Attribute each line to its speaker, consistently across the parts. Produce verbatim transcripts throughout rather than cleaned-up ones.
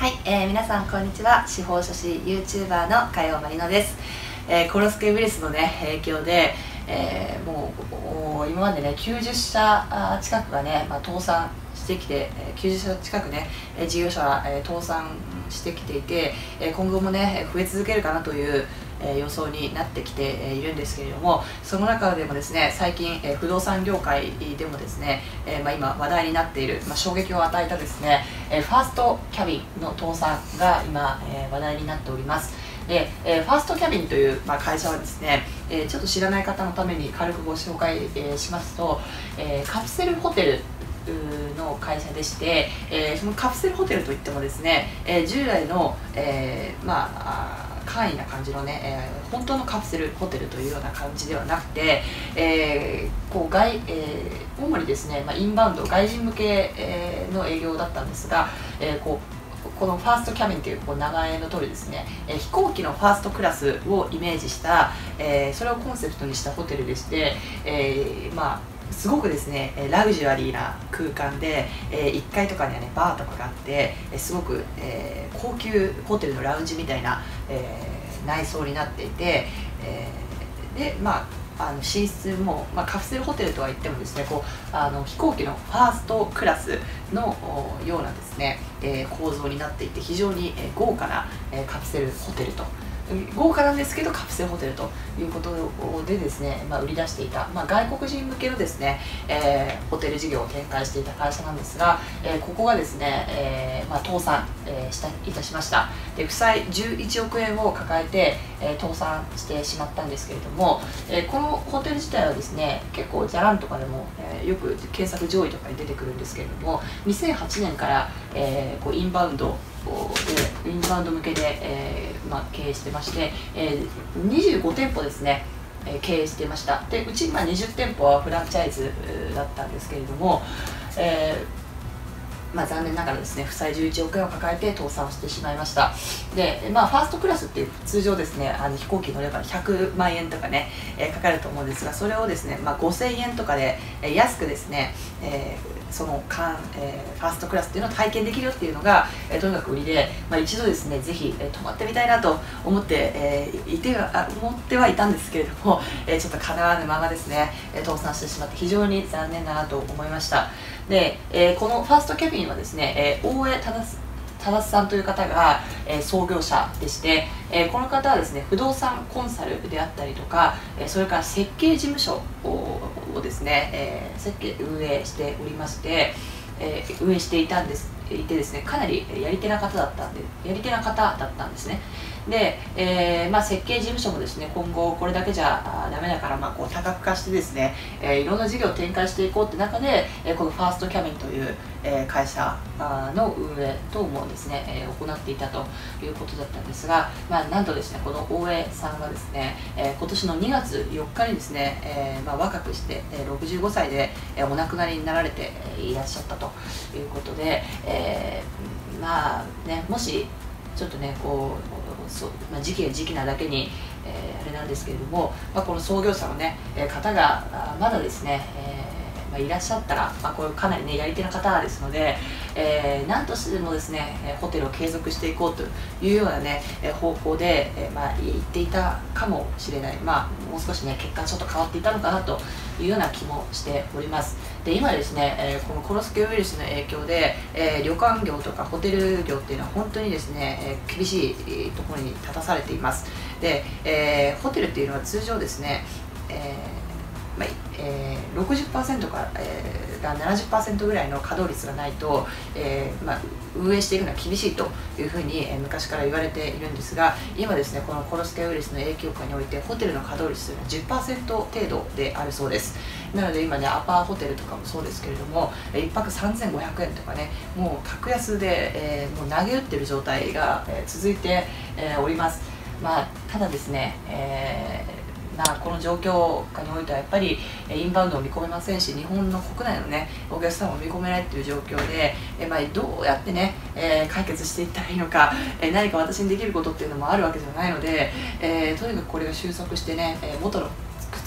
Speaker 1: はい、えー、皆さんこんにちは。司法書士 YouTuber の加陽まりのです。えー、コロスケウイルスの、ね、影響で、えー、もう今までねきゅうじゅっしゃ近くがね、まあ、倒産してきて、きゅうじゅっしゃ近くね事業者が倒産してきていて、今後もね増え続けるかなという予想になってきているんですけれども、その中でもですね最近不動産業界でもですね、まあ、今話題になっている、まあ、衝撃を与えたですねファーストキャビンの倒産が今話題になっております。で、えー、ファーストキャビンという、まあ、会社はですね、えー、ちょっと知らない方のために軽くご紹介、えー、しますと、えー、カプセルホテルの会社でして、えー、そのカプセルホテルといってもですね、えー、従来の、えー、まあ簡易な感じのね、えー、本当のカプセルホテルというような感じではなくて、えー、こう外、えー、主にですね、まあ、インバウンド外人向け、えー、の営業だったんですが、えー、こうこのファーストキャビンというこう名前の通りですね、えー、飛行機のファーストクラスをイメージした、えー、それをコンセプトにしたホテルでして、えー、まあすごくですねラグジュアリーな空間で、えー、いっかいとかにはねバーとかがあって、えー、すごく、えー、高級ホテルのラウンジみたいな、えー、内装になっていて、えー、でまああの寝室も、まあ、カプセルホテルとは言ってもですねこうあの飛行機のファーストクラスのようなですね、えー、構造になっていて非常に、えー、豪華な、えー、カプセルホテルと豪華なんですけどカプセルホテルということでですね、まあ、売り出していた、まあ、外国人向けのですね、えー、ホテル事業を展開していた会社なんですが、えー、ここがですね、えーまあ、倒産、えー、したいたしました。で負債じゅういちおくえんを抱えて、えー、倒産してしまったんですけれども、えー、このホテル自体はですね結構じゃらんとかでも、えー、よく検索上位とかに出てくるんですけれども、にせんはちねんから、えー、こうインバウンドでインバウンド向けで、えーまあ、経営してまして、えー、にじゅうごてんぽですね、えー、経営してました。でうち、まあ、にじゅってんぽはフランチャイズだったんですけれども、えーまあ、残念ながらですね負債じゅういちおくえんを抱えて倒産をしてしまいました。で、まあ、ファーストクラスっていう通常ですねあの飛行機乗ればひゃくまんえんとかね、えー、かかると思うんですが、それをですね、まあ、ごせんえんとかで、えー、安くですね、えーその間、えー、ファーストクラスっていうのを体験できるよっていうのが、えー、とにかく売りで、まあ、一度ですねぜひ、えー、泊まってみたいなと思って、えー、いてはあ思ってはいたんですけれども、えー、ちょっとかなわぬままですね、えー、倒産してしまって非常に残念だなと思いました。で、えー、このファーストキャビンはですね、えー、大江忠忠さんという方が、えー、創業者でして、えー、この方はですね不動産コンサルであったりとか、えー、それから設計事務所ををですね、えー、設計運営しておりまして、えー、運営していたんですいてですねかなりやり手な方だったんでやり手な方だったんですね。で、えーまあ、設計事務所もですね今後これだけじゃダメだから、まあ、こう多角化してですね、えー、いろんな事業を展開していこうって中で、えー、このファーストキャビンという、えー、会社の運営等もですね、えー、行っていたということだったんですが、まあ、なんとですねこの大江さんがですね、えー、今年のにがつよっかにですね、えーまあ、若くして、えー、ろくじゅうごさいで、えー、お亡くなりになられていらっしゃったということで、えー、まあねもしちょっとねこうそう、まあ、時期が時期なだけに、えー、あれなんですけれども、まあ、この創業者の、ね、方がまだですね、えーまあ、いらっしゃったら、まあ、これかなり、ね、やり手の方ですので、えー、何としてもですねホテルを継続していこうというような、ね、方向で、えーまあ、言っていたかもしれない、まあ、もう少し、ね、結果ちょっと変わっていたのかなというような気もしております。で今ですね、えー、このコロスケウイルスの影響で、えー、旅館業とかホテル業っていうのは本当にですね、えー、厳しいところに立たされています。で、えー、ホテルっていうのは通常ですね、えーまあえー、ろくじゅっパーセントから、えー、ななじゅっパーセントぐらいの稼働率がないと、えーまあ、運営していくのは厳しいというふうに、えー、昔から言われているんですが、今ですねこのコロスケウイルスの影響下においてホテルの稼働率というのは じゅっパーセント 程度であるそうです。なので今ねアパーホテルとかもそうですけれどもいっぱくさんぜんごひゃくえんとかねもう格安で、えー、もう投げ打ってる状態が、えー、続いて、えー、おります。まあ、ただですね、えーまあ、この状況下においてはやっぱりインバウンドを見込めませんし日本の国内の、ね、お客さんを見込めないという状況で、えまあ、どうやってね、えー、解決していったらいいのか、えー、何か私にできることっていうのもあるわけじゃないので、えー、とにかくこれが収束してね、えー、元の普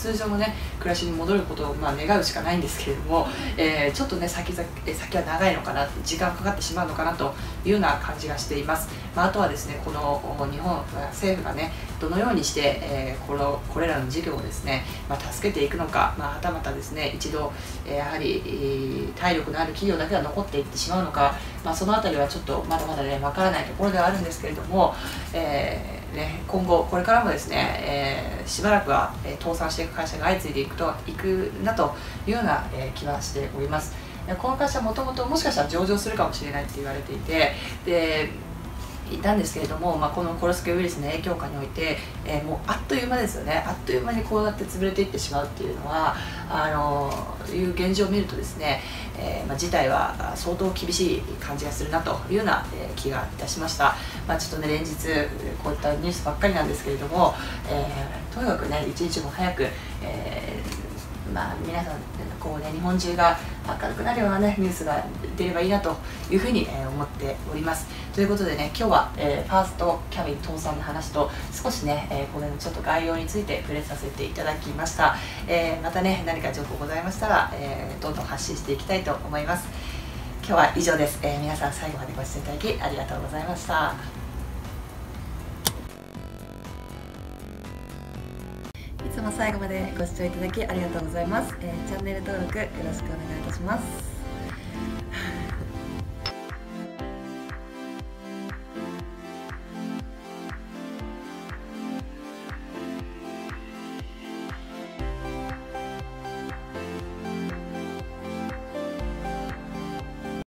Speaker 1: 通常のね暮らしに戻ることをまあ願うしかないんですけれども、えー、ちょっとね先々先は長いのかな、時間かかってしまうのかなというような感じがしています。まあ、あとはですね、この日本政府がねどのようにして、えー、このこれらの事業をですね、まあ、助けていくのか、まあ、はたまたですね一度、えー、やはり、えー、体力のある企業だけが残っていってしまうのか、まあ、そのあたりはちょっとまだまだねわからないところではあるんですけれども、えーね、今後これからもですね、えー、しばらくは、えー、倒産していく会社が相次いでいくといくなというような、えー、気はしております。この会社はもともともしかしたら上場するかもしれないって言われていて、でいたんですけれども、まあ、このコロスケウイルスの影響下において、えー、もうあっという間ですよね、あっという間にこうやって潰れていってしまうっていうのはあのー、いう現状を見るとですね、えーまあ、事態は相当厳しい感じがするなというような、えー、気がいたしました。まあ、ちょっとね連日こういったニュースばっかりなんですけれども、えー、とにかくね一日も早く、えーまあ、皆さんこう、ね、日本中が明るくなるような、ね、ニュースが出ればいいなというふうに、えー、思っております。ということでね、今日は、えー、ファーストキャビン倒産の話と少しね、えー、これのちょっと概要について触れさせていただきました。えー、またね何か情報ございましたら、えー、どんどん発信していきたいと思います。今日は以上です。えー、皆さん最後までご視聴いただきありがとうございました。いつも最後までご視聴いただきありがとうございます。えー、チャンネル登録よろしくお願いいたします。